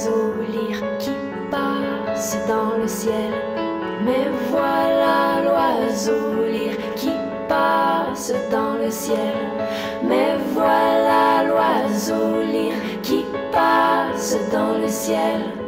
l'oiseau lyre qui passe dans le ciel. Mais voilà l'oiseau lyre qui passe dans le ciel. Mais voilà l'oiseau lyre qui passe dans le ciel.